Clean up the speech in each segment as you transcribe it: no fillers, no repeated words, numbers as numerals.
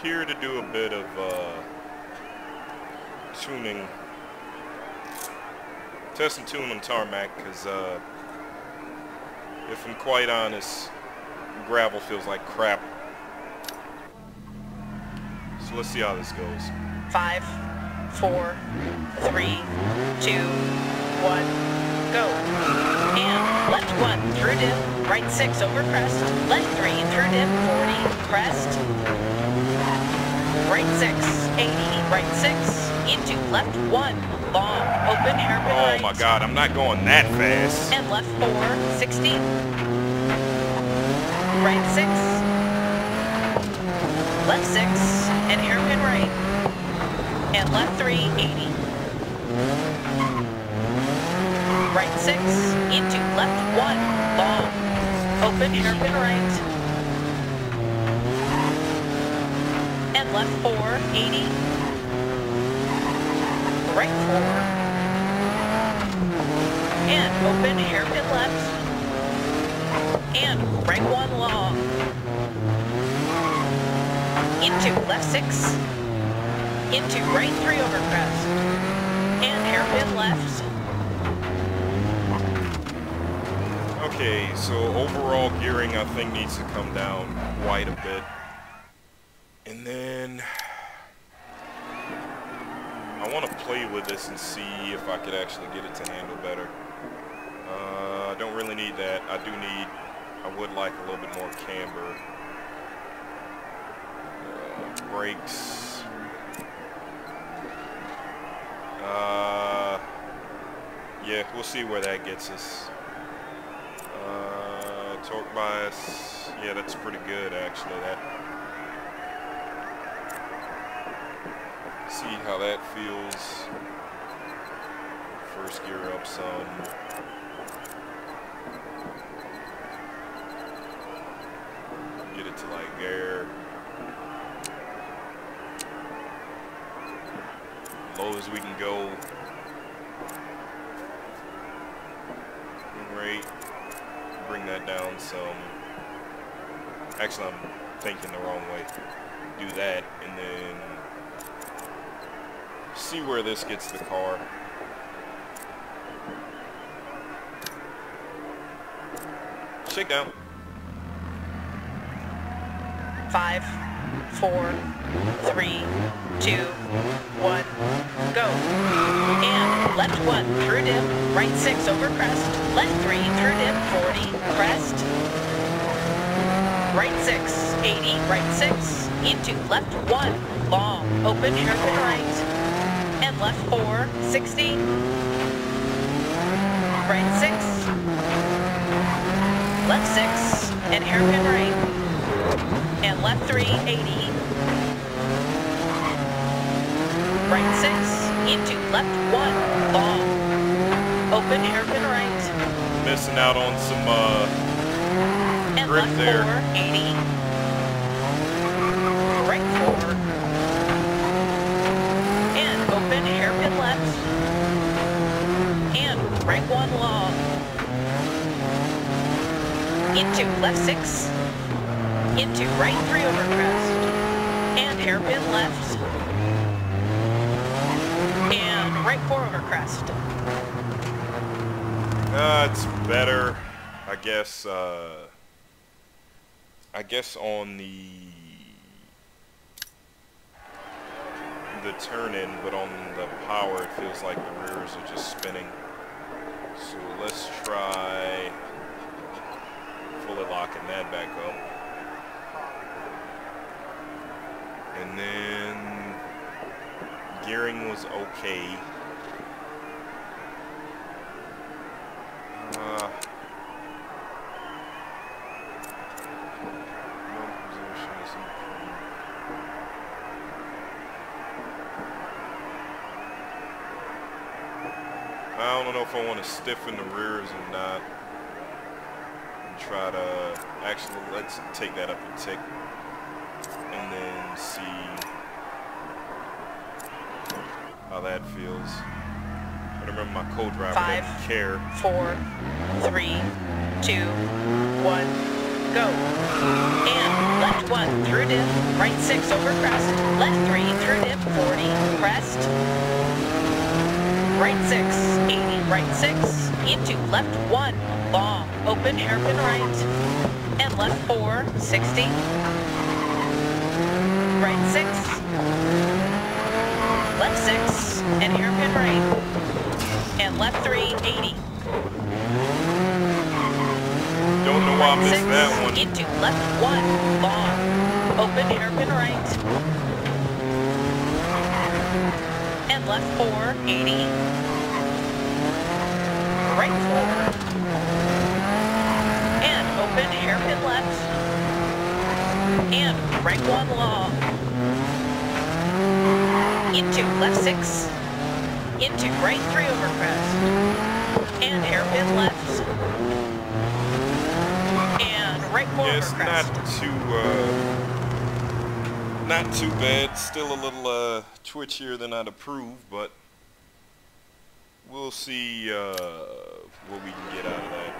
here to do a bit of tuning, test and tune on tarmac, because if I'm quite honest, gravel feels like crap. So let's see how this goes. 5, 4, 3, 2, 1, go. And left 1 through dip, right 6 over crest, left 3 through dip, 40, crest, right 6, 80, right 6, into left 1, long, open hairpin right. Oh my god, I'm not going that fast. And left 4, 60, right 6, left 6, and hairpin right, and left 3, 80, right 6, into left 1, long, open hairpin right, and left 4, 80, right 4, and open hairpin left, and right 1 long, into left 6, into right 3 over crest, and hairpin left. Okay, so overall gearing I think needs to come down quite a bit. And then I want to play with this and see if I could actually get it to handle better. I don't really need that. I would like a little bit more camber. Brakes. Yeah, we'll see where that gets us. Torque bias. Yeah, that's pretty good actually. See how that feels. First gear up some. Get it to like there. Low as we can go. Great. Bring that down some. Actually, I'm thinking the wrong way. Do that and then see where this gets the car. Shakedown. 5, 4, 3, 2, 1, go. And left 1 through dip, right 6 over crest, left 3 through dip, 40, crest, right 6, 80, right 6, into left 1, long, open hairpin right, and left 4, 60, right 6, left 6, and hairpin right, and left 3, 80, right 6, into left 1, long, open hairpin right. Missing out on some and grip left there. 4, 80, right 4, and open hairpin left, and right 1 long, into left 6, into right 3 over crest, and hairpin left, and right 4 over crest. It's better, I guess on the turn-in, but on the power, it feels like the rears are just spinning. So let's try fully locking that back up. And then gearing was okay. I don't know if I want to stiffen the rears or not. And try to actually, let's take that up a tick and then see how that feels. I remember my co-driver didn't care. 4, 3, 2, 1, go. And left 1 through dip, right 6 over crest, left 3 through dip, 40, crest. Right 6, 80, right 6, into left 1, long, open hairpin right, and left 4, 60. Right 6, left 6, and hairpin right, and left 3, 80. Don't know why I missed 6, that one. into left 1, long, open hairpin right, and left 4, 80. Right 4, and open hairpin left, and right 1 long, into left 6, into right 3 over crest, and hairpin left, and right 4 Yeah, over it's crest. not too bad. Still a little twitchier than I'd approve, but we'll see what we can get out of that.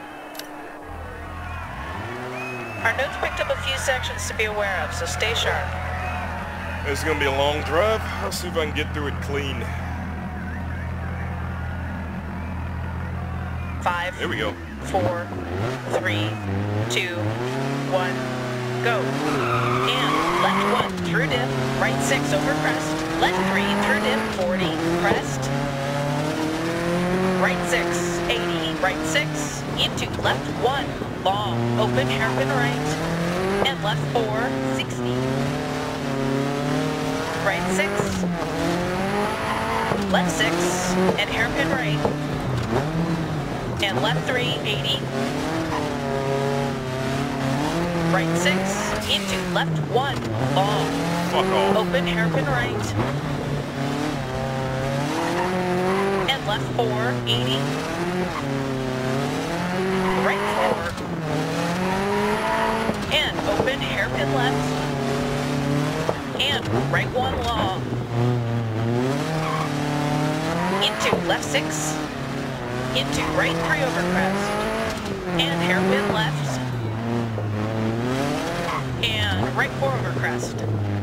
Our notes picked up a few sections to be aware of, so stay sharp. It's gonna be a long drive. I'll see if I can get through it clean. 5, There we go. 4, 3, 2, 1, go. And left 1 through dip, right 6 over crest, left 3 through dip, 40, crest. Right 6, 80, right 6, into left 1, long, open hairpin right, and left 4, 60. Right 6, left 6, and hairpin right, and left 3, 80. Right 6, into left 1, long, Fuck off. open hairpin right, and left 4, 80. Right 4, and open hairpin left, and right 1 long, into left 6, into right 3 over crest, and hairpin left, and right 4 over crest,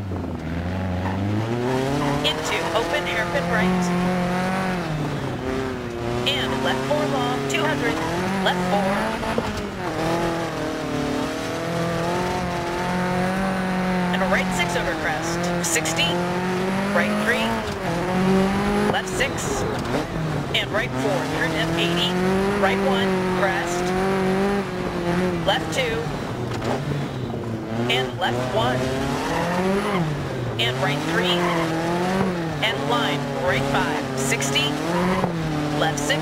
into open hairpin right, and left 4 long, 200, left 4, and a right 6 over crest, 60, right 3, left 6, and right 4 through dip, 80, right 1, crest, left 2, and left 1, and right 3, and line, right 5, 60, left 6,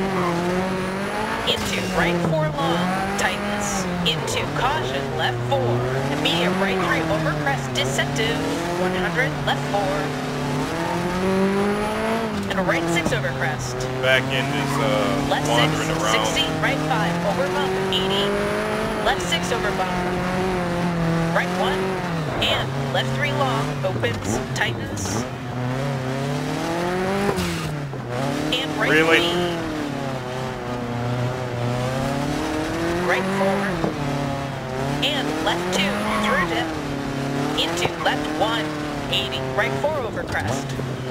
into right 4 long, tightens, into caution, left 4, immediate right 3 over crest, deceptive, 100, left 4, and a right 6 over crest, Back end is left 6, wandering around. 60, right 5 over bump, 80, left 6 over bump, right 1, and left 3 long, opens, tightens, and right Really? 3, right 4, and left 2 through dip, into left 1, 80, right 4 over crest,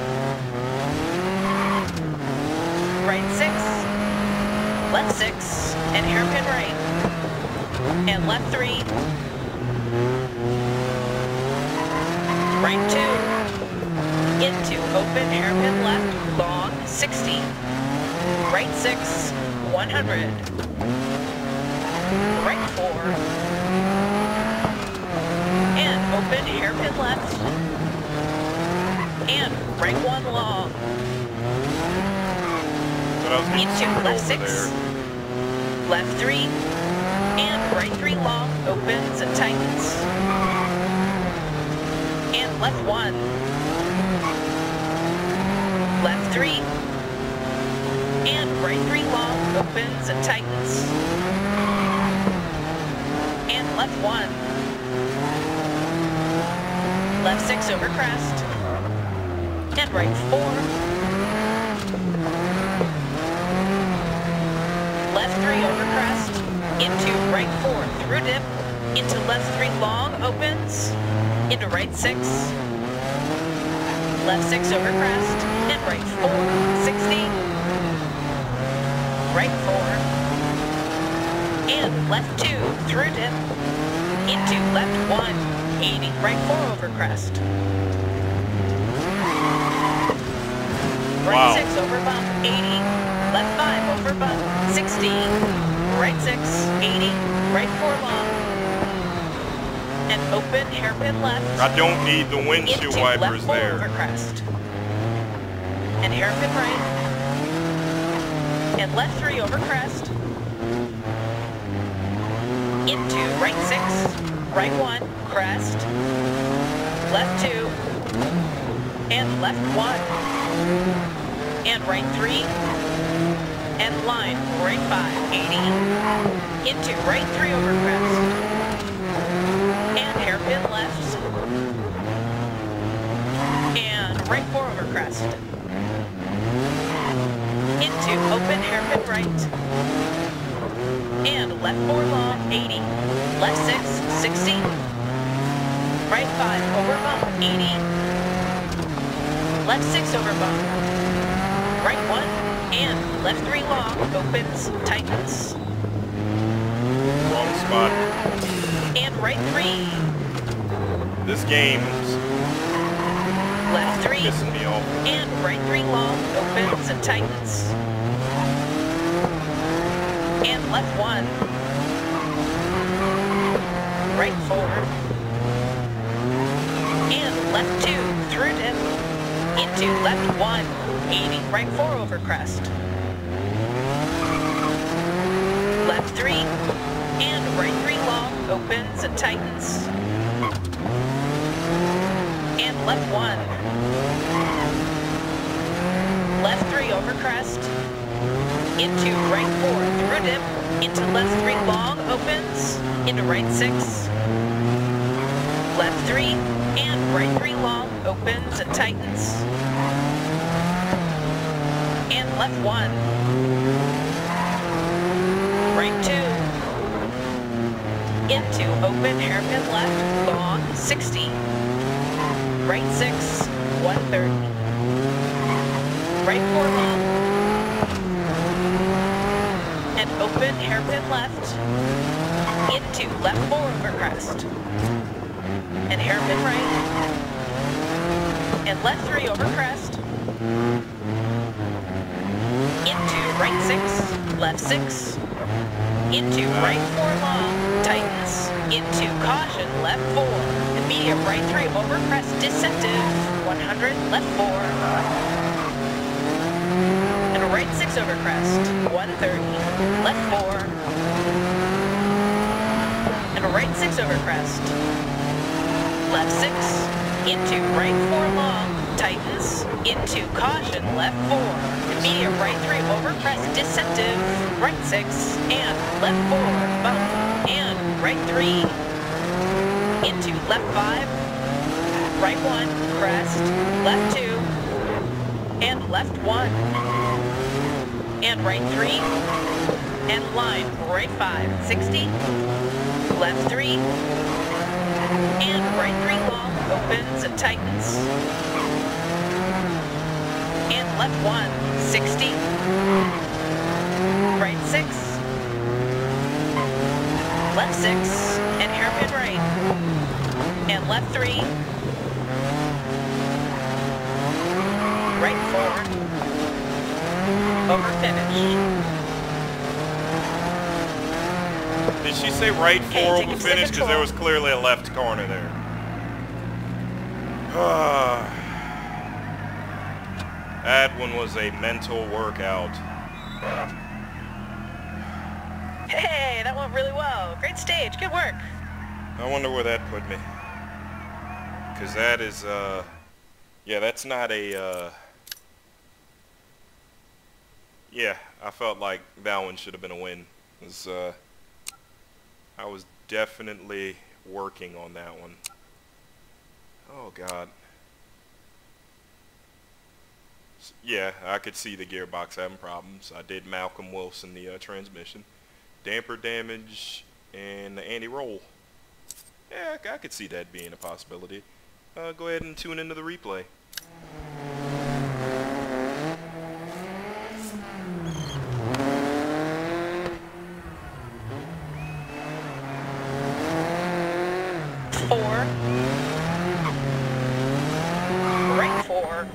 right 6, left 6, and hairpin right, and left 3, right 2, into open hairpin left, long, 60, right 6, 100, right 4, and open hairpin left, and right 1 long, But I was getting into screwed left over 6, there. left 3, and right 3 long, opens and tightens, and left 1, left 3, and right 3 long, opens and tightens, and left 1, left 6 over crest, and right 4, left 3 over crest, into right 4 through dip, into left 3 long, opens, into right 6, left 6 over crest, and right 4, 60, right 4, and left 2 through dip, into left 1, 80, right 4 over crest. Right Wow. 6 over bump, 80, left 5 over bump, 60, right 6, 80, right 4 long, and open hairpin left. I don't need the windshield into wipers left 4 over there. crest. And hairpin right. And left 3 over crest. Into right 6, right 1, crest. Left 2. And left 1. And right 3. And line, right 5, 80. Into right 3 over crest. And hairpin left. And right 4 over crest. Into open hairpin right. And left 4 long, 80. Left 6, 60. Right 5 over bump, 80. Left 6 over bump. Right 1. And left 3 long, opens, tightens. Wrong spot. And right 3. This game's Left 3. pissing me off. And right 3 long, opens and tightens. And left 1. Right 4. And left 2 through dip. Into left 1. 80. Right 4 over crest. Left 3. And right 3 long, opens and tightens. And left 1. Left 3 over crest. Into right 4 through dip. Into left 3 long, opens. Into right 6. Left 3. And right 3 long, opens and tightens. And left 1. Right 2. Into open hairpin left, long, 60. Right 6, 130. Right 4 long. And open hairpin left. Into left 4 over crest. And hairpin right. And left 3 over crest. Into right 6, left 6. Into right 4 long, tightens. Into caution, left 4. Immediate right 3 over crest, deceptive. 100, left 4. And a right 6 over crest, 130. Left 4. And a right 6 over crest. Left 6. Into right 4 long, tightens. Into caution, left 4. Immediate right 3 over crest, deceptive. Right 6. And left 4, bump. And right 3. Into left 5. Right 1, crest. Left 2. And left 1. And right 3. And line, right 5, 60. Left 3. And right 3 long, opens and tightens. And left 1, 60. Right 6. Left 6. And hairpin right. And left 3. Right 4. Over finish. Did she say right 4 Okay, take over it to finish? Because control. there was clearly a left corner there. That one was a mental workout. Hey, that went really well. Great stage. Good work. I wonder where that put me. Because that is, yeah, that's not a, yeah, I felt like that one should have been a win. It was, I was definitely working on that one. Oh, God. Yeah, I could see the gearbox having problems. I did Malcolm Wilson the transmission. Damper damage, and the anti-roll. Yeah, I could see that being a possibility. Go ahead and tune into the replay. Right 4.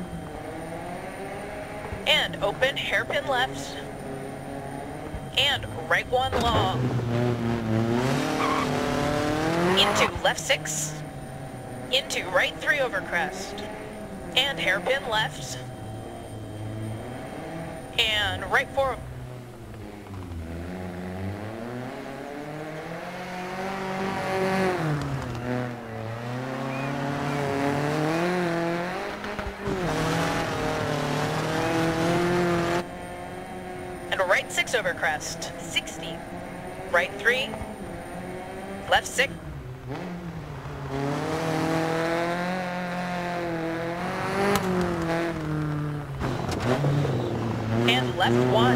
And open hairpin left. And right 1 long. Into left 6. Into right 3 over crest. And hairpin left. And right 4. And right 6 over crest. 60. Right 3. Left 6. And left 1.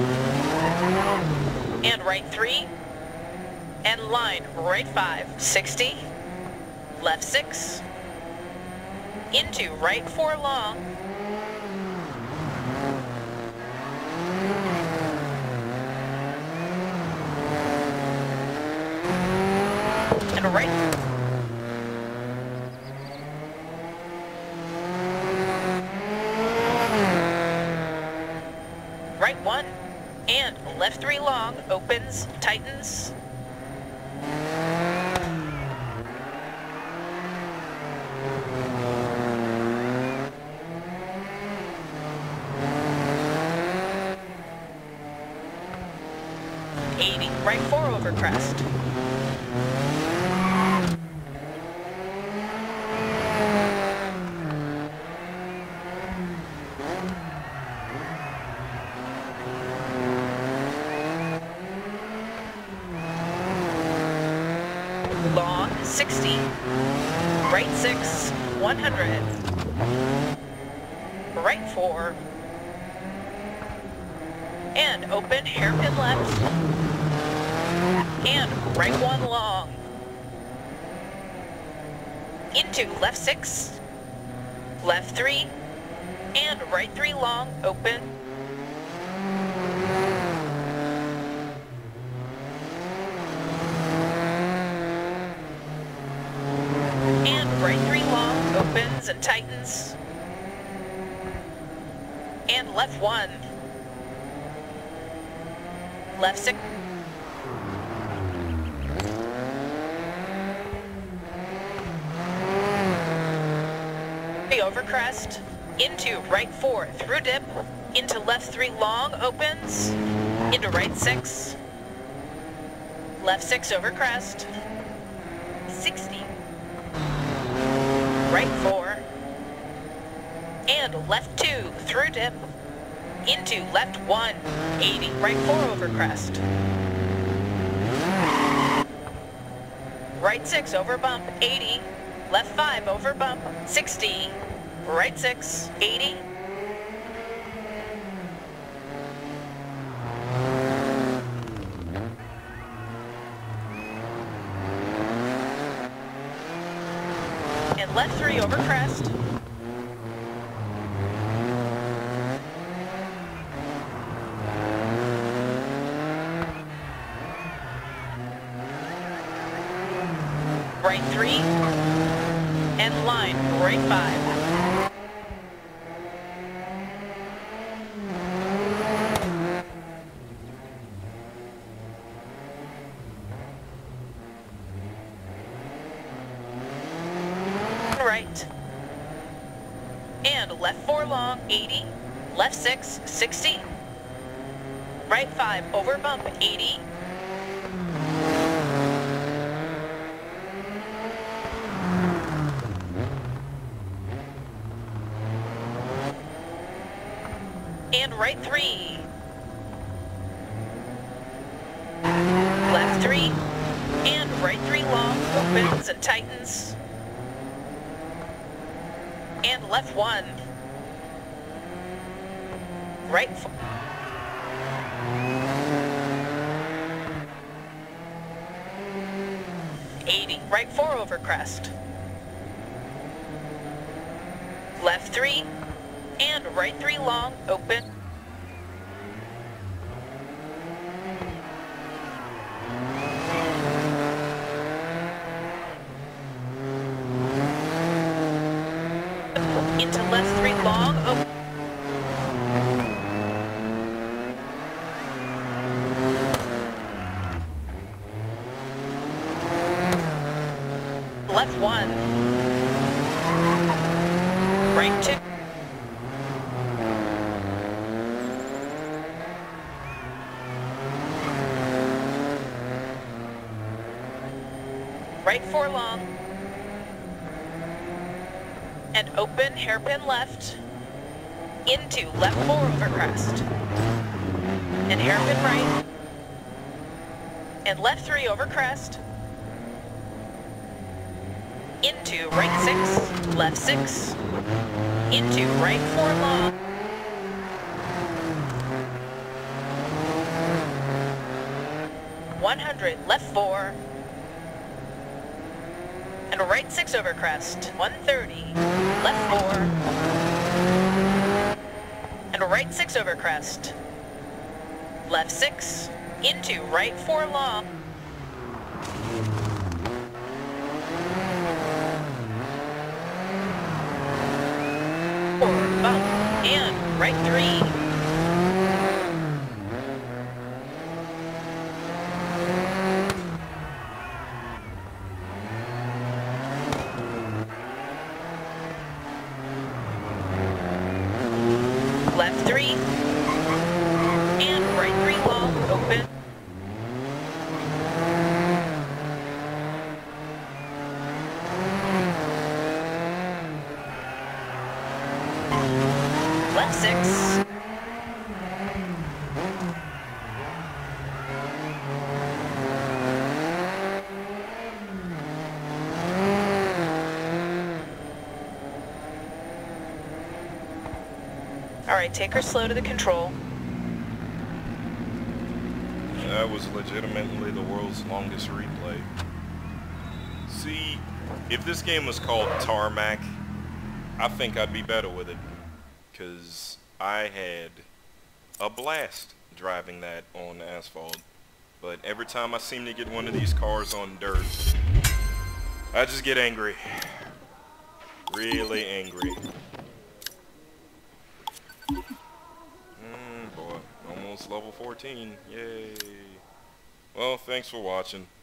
And right 3. And line right 5. 60. Left 6. Into right 4 long. And right. Right 1. And left 3 long. Opens. Tightens. Right 4 over crest. Long 60. Right 6, 100. Right 4. And open hairpin left. And right 1 long. Into left 6. Left 3. And right 3 long. Open. And right 3 long. Opens and tightens. And left 1. Left 6. Over crest, into right 4 through dip, into left 3 long opens, into right 6, left 6 over crest, 60, right 4, and left 2 through dip, into left 1, 80, right 4 over crest, right 6 over bump, 80, left 5 over bump, 60, right 6, 80. And left 3 over crest. Right 3. And line, right 5. Right. And left 4 long, 80. Left 6, 60. Right 5 over bump, 80. And right 3. Left 3. And right 3 long, opens and tightens. And left 1. Right 4. 80, right 4 over crest. Left 3, and right 3 long, open. Into left 3 long, open. Left 1. Right 2. Right 4 long. And open, hairpin left. Into left 4 over crest. And hairpin right. And left 3 over crest. Into right 6, left 6. Into right 4 long. Left 4. And right 6 over crest. 130. Left 4. And right 6 over crest. Left 6. Into right 4 long. Bump, and right 3. Left 3. And right 3 long, open. Left 6. Alright, take her slow to the control. That was legitimately the world's longest replay. See, if this game was called Tarmac, I think I'd be better with it. Because I had a blast driving that on asphalt. But every time I seem to get one of these cars on dirt, I just get angry. Really angry. Boy, almost level 14. Yay. Well, thanks for watching.